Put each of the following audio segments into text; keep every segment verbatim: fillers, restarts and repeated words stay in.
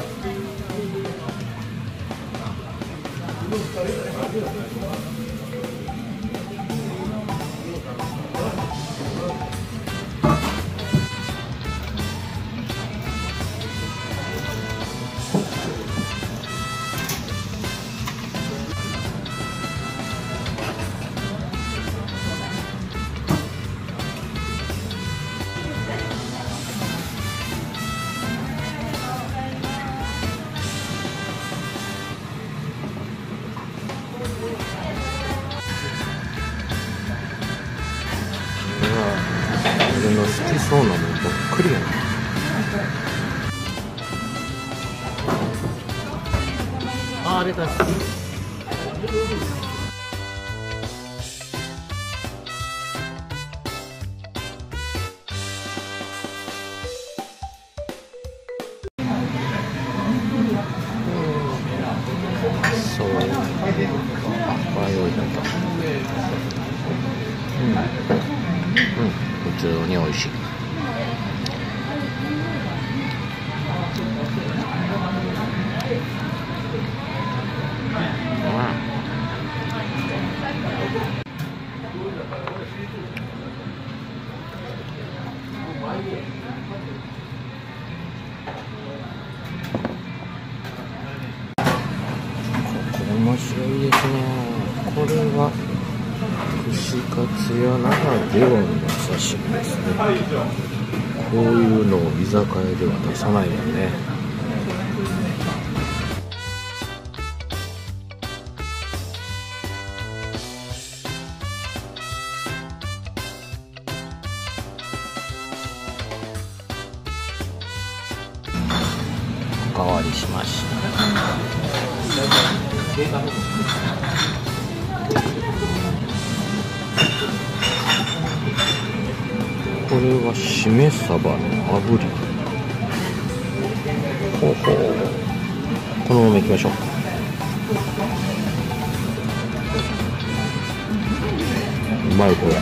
俺の好きそうなもんばっかりやな。あー、レタス。そう、あ、迷いだった。うん、うん、普通に美味しい。面白いですね。これは串カツ屋ならではの刺身ですね。こういうのを居酒屋では出さないよね。おかわりしました。これはしめ鯖の炙り。ほうほう、このままいきましょう。うまいこれ。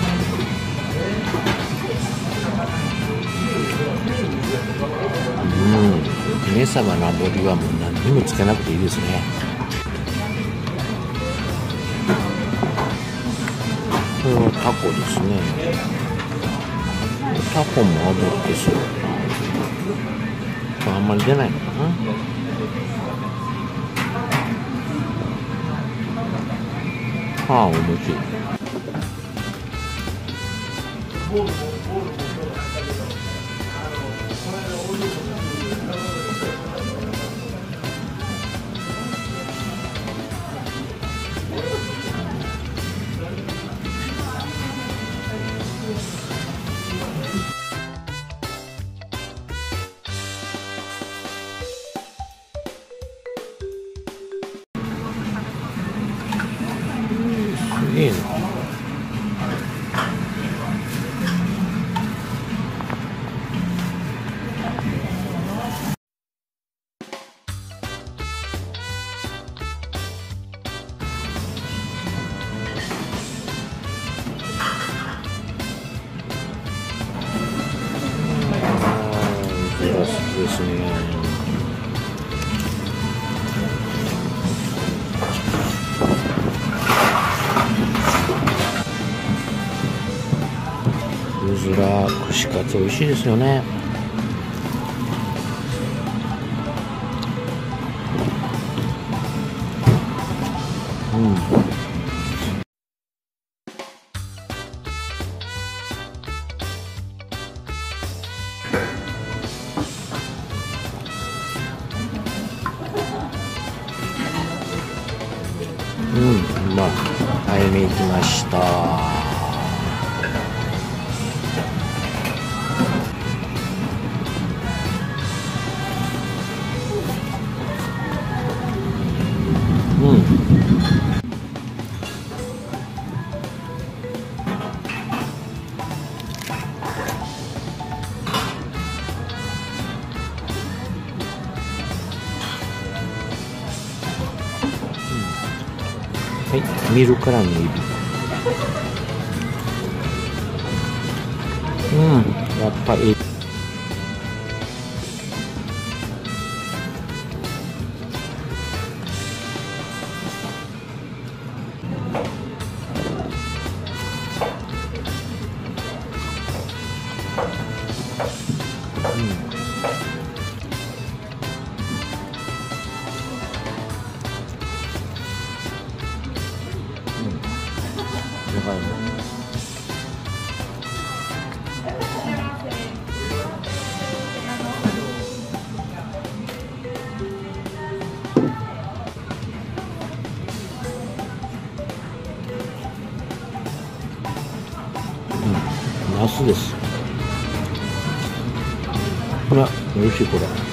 うん、しめ鯖の炙りはもう何にもつけなくていいですね。これはタコですね。タコも炙ってそう。あんまり出ないのかな。ああ、おいしい。いいな。珍しいですね。うずら串カツ美味しいですよね。うん。うん、まあ、早め行きました。うん。はい、見るからのエビ。うん、やっぱり。 じゃがいも。うん、ナスです。ほら、美味しいこれ。